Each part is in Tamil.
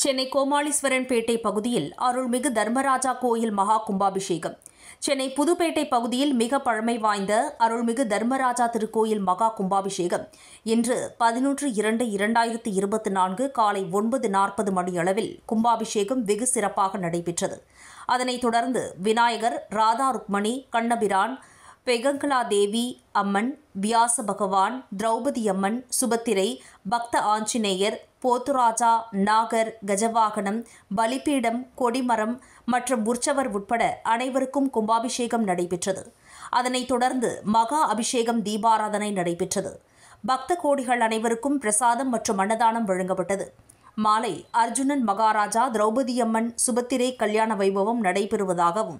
சென்னை கோமாளீஸ்வரன்பேட்டை பகுதியில் அருள்மிகு தர்மராஜா கோயில் மகா கும்பாபிஷேகம். சென்னை புதுப்பேட்டை பகுதியில் மிக பழமை வாய்ந்த அருள்மிகு தர்மராஜா திருக்கோயில் மகா கும்பாபிஷேகம் இன்று 11/2/2024 காலை 9:40 மணியளவில் கும்பாபிஷேகம் வெகு சிறப்பாக நடைபெற்றது. அதனைத் தொடர்ந்து விநாயகர், ராதா ருக்மணி, கண்ணபிரான், பெகங்கலா தேவி அம்மன், வியாச பகவான், திரௌபதி அம்மன், சுபத்திரை, பக்த ஆஞ்சநேயர், போத்துராஜா, நாகர், கஜவாகனம், பலிபீடம், கொடிமரம் மற்றும் உற்சவர் உட்பட அனைவருக்கும் கும்பாபிஷேகம் நடைபெற்றது. அதனைத் தொடர்ந்து மகா அபிஷேகம் தீபாராதனை நடைபெற்றது. பக்த கோடிகள் அனைவருக்கும் பிரசாதம் மற்றும் அன்னதானம் வழங்கப்பட்டது. மாலை அர்ஜுனன் மகாராஜா, திரௌபதி அம்மன், சுபத்திரை கல்யாண வைபவம் நடைபெறுவதாகவும்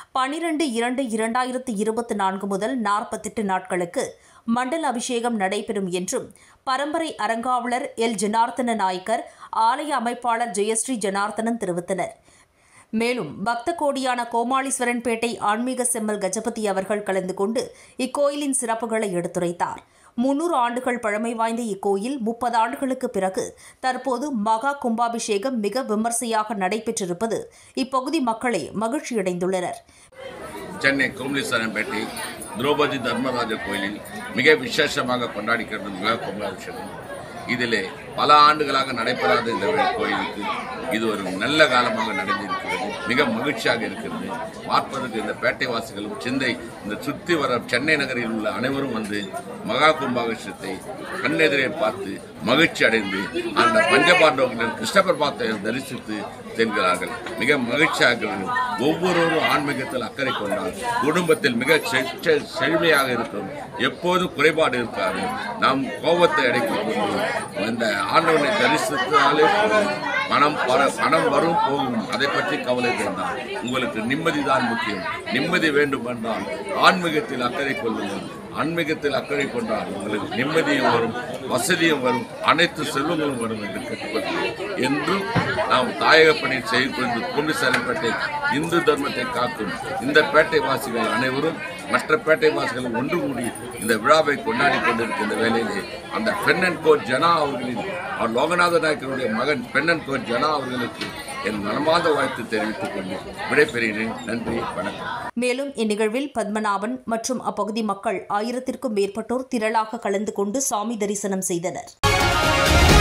12/2/2024 முதல் 48 நாட்களுக்கு மண்டல அபிஷேகம் நடைபெறும் என்றும் பரம்பரை அறங்காவலர் எல். ஜனார்த்தன நாயக்கர், ஆலய அமைப்பாளர் ஜெயஸ்ரீ ஜனார்த்தனன் தெரிவித்தனர். மேலும் பக்த கோடியான கோமாளீஸ்வரன்பேட்டை ஆன்மீக செம்மல் கஜபதி அவர்கள் கலந்து கொண்டு இக்கோயிலின் சிறப்புகளை எடுத்துரைத்தார். 300 ஆண்டுகள் பழமை வாய்ந்த இக்கோயில் 30 ஆண்டுகளுக்கு பிறகு தற்போது மகா கும்பாபிஷேகம் மிக விமர்சையாக நடைபெற்றிருப்பது இப்பகுதி மக்களை மகிழ்ச்சியடைந்துள்ளனர். சென்னை கோமாளீஸ்வரன்பேட்டை திரௌபதி தர்மராஜர் கோயிலில் மிக விசேஷமாக கொண்டாடிக்கிறது மகா கும்பாபிஷேகம். இதிலே பல ஆண்டுகளாக நடைபெறாத இந்த கோயிலுக்கு இது ஒரு நல்ல காலமாக நடந்திருக்கிறது. மிக மகிழ்ச்சியாக இருக்கிறது. பார்ப்பதற்கு இந்த பேட்டைவாசிகளும் இந்த சுற்றி வர சென்னை நகரில் உள்ள அனைவரும் வந்து மகா கும்பாபிஷேகத்தை கண்ணெதிரே பார்த்து மகிழ்ச்சி அடைந்து அந்த பஞ்சபாண்டவர்களின் கிருஷ்ண பரமாத்மாவை தரிசித்து செல்கிறார்கள். மிக மகிழ்ச்சியாக ஒவ்வொருவரும் ஆன்மீகத்தில் அக்கறை கொண்டால் குடும்பத்தில் மிக செழுமையாக இருக்கும். எப்போதும் குறைபாடு இருக்காது. நாம் கோபத்தை அடைக்கும் போது இந்த ஆண்டவனை தரிசித்தாலே பணம் வரும் போகும், அதை பற்றி கவலை வேண்டாம். உங்களுக்கு நிம்மதிதான் முக்கியம். நிம்மதி வேண்டும் என்றால் ஆன்மீகத்தில் அக்கறை கொள்ளுங்கள். ஆன்மீகத்தில் அக்கறை கொண்டால் உங்களுக்கு நிம்மதியும் வரும், வசதியும் வரும், அனைத்து செல்வங்களும் வரும் என்று கேட்டுக்கொள்கிறேன். என்றும் நாம் தாயக பணி செய்து கொண்டு கோமாளீஸ்வரன்பேட்டை இந்து தர்மத்தை காக்கும் இந்த பேட்டை வாசிகள் அனைவரும் மற்ற பேட்டை வாசிகளும் ஒன்று கூடி இந்த விழாவை கொண்டாடி கொண்டிருக்கின்ற வேளையிலே அந்த பெண்ணன் கோட் ஜனா அவர்களின் லோகநாத நாயக்கருடைய மகன் பெண்ணன் கோட் ஜனா அவர்களுக்கு என் மனமார்ந்த வாழ்த்து தெரிவித்துக் கொண்டு விடைபெறுகிறேன். நன்றி, வணக்கம். மேலும் இந்நிகழ்வில் பத்மநாபன் மற்றும் அப்பகுதி மக்கள் 1000க்கும் மேற்பட்டோர் திரளாக கலந்து கொண்டு சாமி தரிசனம் செய்தனர்.